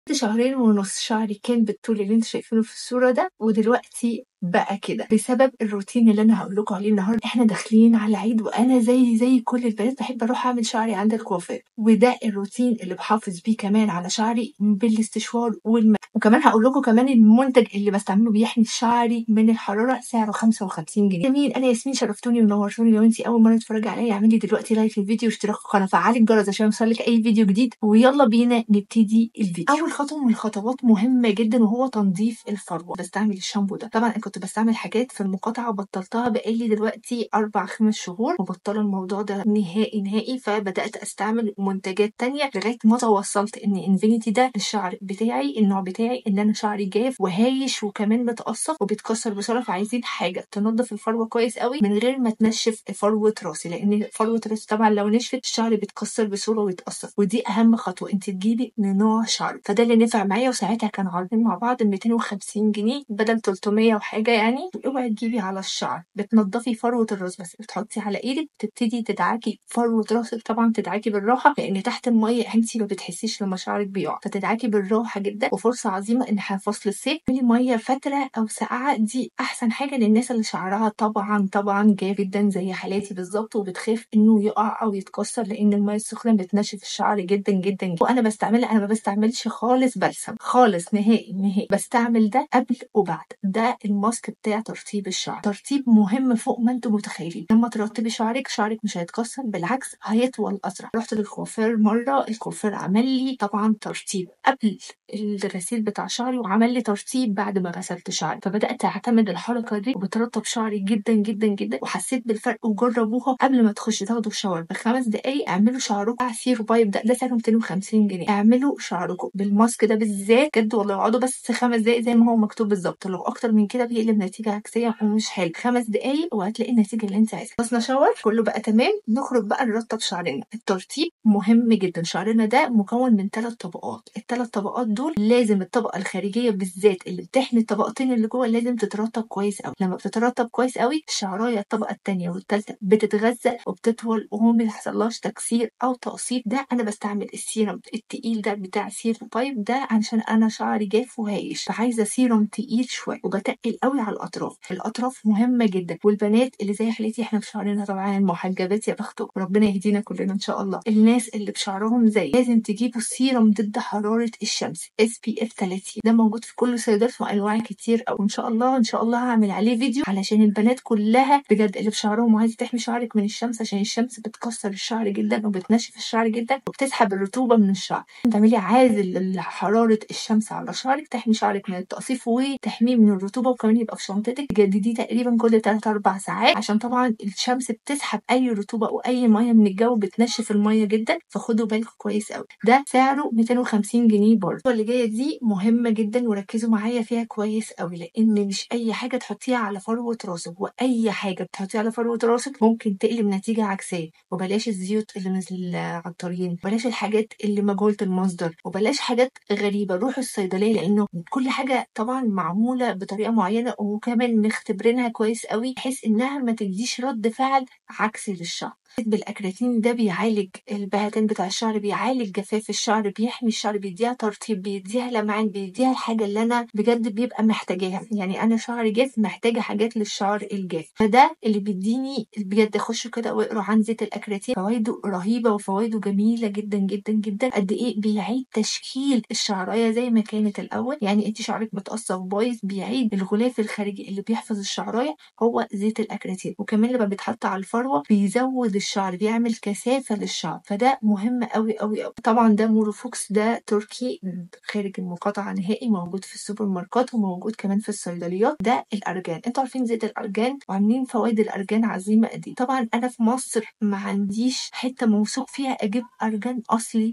شهرين ونص شعري كان بالطول اللي انتوا شايفينه في الصورة ده، ودلوقتي بقى كده بسبب الروتين اللي انا هقول لكم عليه النهارده. احنا داخلين على عيد وانا زي كل البنات بحب اروح اعمل شعري عند الكوافير، وده الروتين اللي بحافظ بيه كمان على شعري بالاستشوار وكمان هقول لكم كمان المنتج اللي بستعمله بيحمي شعري من الحراره، سعره 55 جنيه. جميل، انا ياسمين، شرفتوني ونورتوني. لو انتي اول مره تتفرجي عليا اعملي دلوقتي لايك للفيديو واشتراك في القناه، فعلي الجرس عشان يوصلك اي فيديو جديد، ويلا بينا نبتدي الفيديو. اول خطوه من الخطوات مهمه جدا وهو تنظيف الفروه. بستعمل الشامبو ده، طبعا انا كنت بستعمل حاجات في المقاطعه وبطلتها بقالي دلوقتي 4-5 شهور وبطله الموضوع ده نهائي، فبدات استعمل منتجات تانية لغايه ما توصلت ان انفينيتي ده الشعر بتاعي، النوع بتاعي، ان انا شعري جاف وهايش وكمان متقصف وبيتكسر بسرعه، فعايزين حاجه تنظف الفروه كويس قوي من غير ما تنشف فروه راسي، لان فروه راسي طبعا لو نشفت الشعر بيتكسر بسرعه ويتقصف، ودي اهم خطوه انت تجيبي نوع شعر. فده اللي نفع معايا، وساعتها كان عارضين مع بعض 250 جنيه بدل 300 وحاجه يعني. اوعي تجيبي على الشعر، بتنضفي فروه الراس بس، بتحطي على ايدك تبتدي تدعكي فروه راسك، طبعا تدعكي بالراحه لان تحت الميه انت ما بتحسيش لما شعرك بيقع، فتدعكي بالراحه جدا. وفرصه عظيمه ان احنا فصل الصيف تملي ميه فتره او ساقعه، دي احسن حاجه للناس اللي شعرها طبعا جاف جدا زي حالاتي بالظبط وبتخاف انه يقع او يتكسر، لان الميه السخنه بتنشف الشعر جدا. وانا بستعملها، انا ما بستعملش خالص بلسم خالص نهائي، بستعمل ده قبل وبعد. ده الماسك بتاع ترطيب الشعر، ترطيب مهم فوق ما انتم متخيلين. لما ترطبي شعرك مش هيتكسر، بالعكس هيطول اسرع. رحت للكوافير مره، الكوافير عمل لي طبعا ترطيب قبل الغسيل بتاع شعري وعمل لي ترطيب بعد ما غسلت شعري، فبدات اعتمد الحركه دي وبترطب شعري جدا وحسيت بالفرق. وجربوها قبل ما تخشوا تاخدوا الشاور ب5 دقايق. اعملوا شعركم عصير بايب، ده سعره 250 جنيه. اعملوا شعركم بالماسك ده بالذات بجد والله، اقعدوا بس 5 دقايق زي ما هو مكتوب بالظبط، لو اكتر من كده بيقلب نتيجه عكسيه ومش حلو. 5 دقايق وهتلاقي النتيجه اللي انت عايزها. خلصنا شاور كله بقى تمام، نخرج بقى نرطب شعرنا. الترطيب مهم جدا. شعرنا ده مكون من 3 طبقات، ال3 طبقات دول لازم الطبقه الخارجيه بالذات اللي بتحمي الطبقتين اللي جوه لازم تترطب كويس قوي. لما بتترطب كويس قوي الشعرايه الطبقه الثانيه والثالثه بتتغذى وبتطول وما بيحصلهاش تكسير او تقصير. ده انا بستعمل السيرم التقيل ده بتاع سير بايب ده عشان انا شعري جاف وهايش، فعايزه سيرم تقيل شويه، وبتقل قوي على الاطراف مهمه جدا. والبنات اللي زي حالتي احنا بشعرنا طبعا المحجبات يا بختكم، ربنا يهدينا كلنا ان شاء الله. الناس اللي بشعرهم زي لازم تجيبوا سيرم ضد حراره الشمس SPF 30، ده موجود في كل صيدليات وانواع كتير، او ان شاء الله هعمل عليه فيديو علشان البنات كلها بجد اللي بشعرهم وعايزه تحمي شعرك من الشمس، عشان الشمس بتكسر الشعر جدا وبتنشف الشعر جدا وبتسحب الرطوبه من الشعر. تعملي عازل لحراره الشمس على شعرك، تحمي شعرك من التقصيف وتحميه من الرطوبه، وكمان يبقى في شنطتك تجدديه تقريبا كل 3-4 ساعات، عشان طبعا الشمس بتسحب اي رطوبه او اي ميه من الجو، بتنشف الميه جدا، فخدوا بالكم كويس قوي. ده سعره 250 جنيه برضه. اللي جايه دي مهمه جدا وركزوا معايا فيها كويس قوي، لان مش اي حاجه تحطيها على فروه راسك، واي حاجه بتحطيها على فروه راسك ممكن تقلب نتيجه عكسيه. وبلاش الزيوت اللي من العطارين، بلاش الحاجات اللي مجهوله المصدر، وبلاش حاجات غريبه. روحوا الصيدليه، لانه كل حاجه طبعا معموله بطريقه معينه وكمان مختبرينها كويس قوي بحيث انها ما تديش رد فعل عكسي للشعر. بالاكراتين ده بيعالج البهتان بتاع الشعر، بيعالج جفاف الشعر، بيحمي الشعر، بيديها ترطيب، بيديها لمعان، بيديها الحاجه اللي انا بجد بيبقى محتاجاها. يعني انا شعري جاف محتاجه حاجات للشعر الجاف، فده اللي بيديني بجد. خشوا كده واقروا عن زيت الاكراتين، فوائده رهيبه وفوائده جميله جدا. قد ايه بيعيد تشكيل الشعرايه زي ما كانت الاول. يعني انت شعرك متقصف بايظ، بيعيد الغلاف الخارجي اللي بيحفظ الشعرايه هو زيت الاكراتين. وكمان لما بيتحط على الفروه بيزود الشعر، بيعمل كثافه للشعر، فده مهم قوي. طبعا ده مورفوكس، ده تركي خارج المقاطعه نهائي، موجود في السوبر ماركت وموجود كمان في الصيدليات. ده الارجان، انتوا عارفين زيت الارجان وعاملين فوائد الارجان عظيمه قد ايه. طبعا انا في مصر ما عنديش حته موثوق فيها اجيب ارجان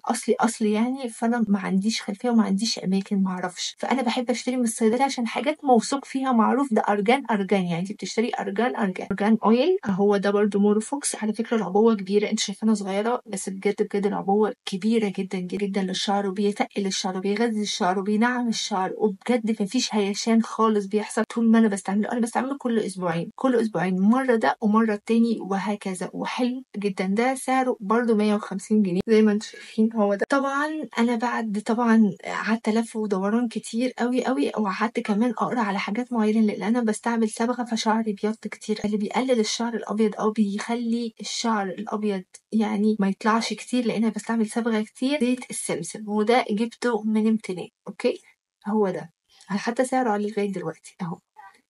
اصلي يعني، فانا ما عنديش خلفيه وما عنديش اماكن ما اعرفش، فانا بحب اشتري من الصيدليه عشان حاجات موثوق فيها معروف ده ارجان. يعني انت بتشتري ارجان اويل، هو ده برده مورفوكس على فكره، العبوة كبيرة، انتوا شايفينها صغيرة بس بجد بجد العبوة كبيرة جدا جدا للشعر، وبيتقل الشعر وبيغذي الشعر وبينعم الشعر، وبجد مفيش هيشان خالص بيحصل طول ما انا بستعمله. انا بستعمله كل اسبوعين، كل اسبوعين مرة ده ومرة التاني وهكذا، وحلو جدا. ده سعره برضو 150 جنيه زي ما انتوا شايفين. هو ده طبعا انا بعد طبعا قعدت لف ودوران كتير قوي قوي، وقعدت كمان اقرا على حاجات معينة، لان انا بستعمل صبغة فشعري بيض كتير. اللي بيقلل الشعر الابيض او بيخلي الشعر الابيض يعني ما يطلعش كتير، لان انا بستعمل صبغة كتير، زيت السمسم، وده جبته من امتنان. اوكي، هو ده حتى سعره عالي لغاية دلوقتي اهو.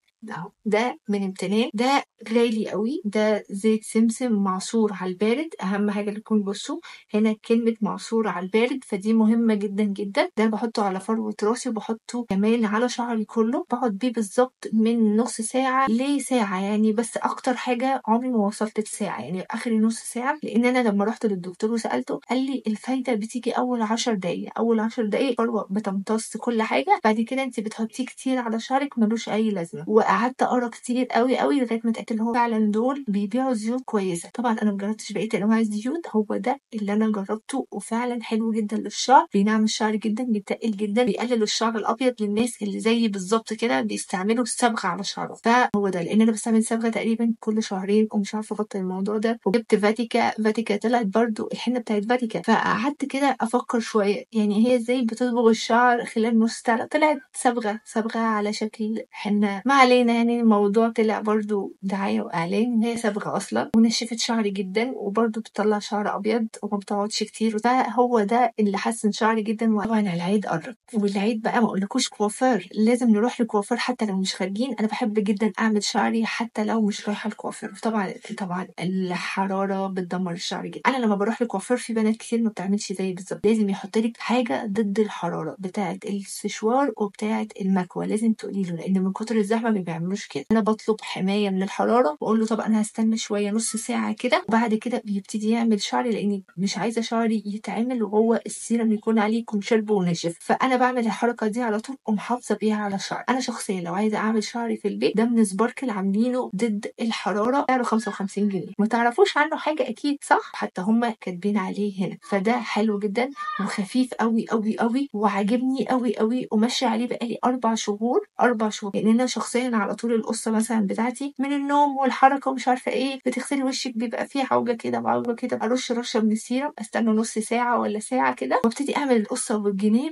ده من امتنان، ده غالي قوي. ده زيت سمسم معصور على البارد، اهم حاجه اللي تكون بصوا هنا كلمه معصور على البارد، فدي مهمه جدا جدا. ده بحطه على فروه راسي وبحطه كمان على شعري كله، بقعد بيه بالظبط من نص ساعه لساعه يعني، بس اكتر حاجه عمري ما وصلت لساعه، يعني اخري نص ساعه، لان انا لما رحت للدكتور وسالته قال لي الفايده بتيجي اول 10 دقائق، اول 10 دقائق فروه بتمتص كل حاجه، بعد كده انت بتحطيه كتير على شعرك ملوش اي لازمه. وقعدت اقرا كتير قوي قوي لغايه ما اتاكد ان هو فعلا دول بيبيعوا زيوت كويسه. طبعا انا مجربتش بقيه انواع الزيوت، هو ده اللي انا جربته وفعلا حلو جدا للشعر، بينعم الشعر جدا، بيتقل جدا، بيقلل الشعر الابيض للناس اللي زيي بالظبط كده بيستعملوا الصبغه على شعرهم. فهو ده، لان انا بستعمل صبغه تقريبا كل شهرين ومش عارفه ابطل الموضوع ده. وجبت فاتيكا طلعت برضو الحنه بتاعت فاتيكا، فقعدت كده افكر شويه يعني هي ازاي بتصبغ الشعر خلال نص ساعه، طلعت صبغه على شكل حنه. ما علينا، يعني الموضوع طلع برضو دعايه واعلان، هي صبغه اصلا ونشفت شعري جدا، وبرضو بتطلع شعر ابيض وما بتقعدش كتير. فهو ده اللي حسن شعري جدا. وطبعا العيد قرب، والعيد بقى ما اقولكوش كوافير، لازم نروح لكوافير حتى لو مش خارجين. انا بحب جدا اعمل شعري حتى لو مش رايحه الكوافير. طبعا الحراره بتدمر الشعر جدا. انا لما بروح لكوافير في بنات كتير ما بتعملش زي بالظبط، لازم يحط لك حاجه ضد الحراره بتاعه السشوار وبتاعه المكوى، لازم تقولي له، لان من كتر الزحمه ما بيعملوش كده. انا بطلب حمايه من الحراره واقول له طب انا هستنى شويه نص ساعه كده، وبعد كده بيبتدي يعمل شعري، لاني مش عايزه شعري يتعمل وهو السيرم يكون عليه يكون شرب ونشف. فانا بعمل الحركه دي على طول ومحافظه بيها على شعري. انا شخصيا لو عايزه اعمل شعري في البيت، ده من سباركل عاملينه ضد الحراره، سعره 55 جنيه. ما تعرفوش عنه حاجه اكيد صح؟ حتى هم كاتبين عليه هنا. فده حلو جدا وخفيف قوي قوي قوي وعاجبني قوي قوي، وماشيه عليه بقالي 4 شهور. 4 شهور، لان انا شخصيا على طول القصه مثلا بتاعتي من النوم والحركه ومش عارفه ايه، بتغسلي وشك بيبقى فيه عوجه كده وعوجه كده، ارش رشه من السيرم، استنى نص ساعه ولا ساعه كده، وابتدي اعمل القصه والجناب.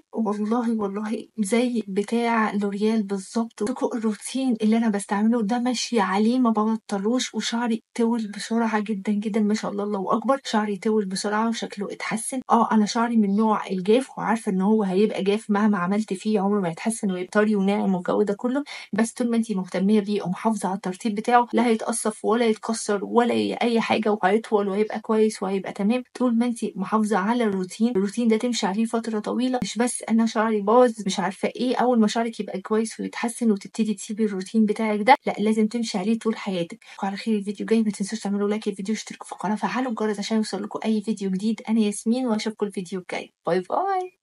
والله زي بتاع لوريال بالظبط. الروتين اللي انا بستعمله ده ماشيه عليه ما ببطلوش، وشعري طول بسرعه جدا جدا، ما شاء الله الله اكبر، شعري طول بسرعه وشكله اتحسن. انا شعري من نوع الجاف، وعارفه ان هو هيبقى جاف مهما عملت فيه، عمره ما يتحسن ويبقى طري وناعم والجو ده كله. بس طول ما انتي مهتميه بيه ومحافظه على الترطيب بتاعه، لا هيتقصف ولا يتكسر ولا اي حاجه، وهيطول وهيبقى كويس وهيبقى تمام، طول ما انتي محافظه على الروتين ده تمشي عليه فتره طويله. مش بس انا شعري باظ مش عارفه ايه، اول ما شعرك يبقى كويس ويتحسن وتبتدي تسيبي الروتين بتاعك ده، لا لازم تمشي عليه طول حياتك. وعلى خير الفيديو جاي، ما تنسوش تعملوا لايك للفيديو واشتركوا في القناه، فعلوا الجرس عشان يوصل لكم اي فيديو جديد. انا ياسمين واشوفكم الفيديو الجاي. باي باي.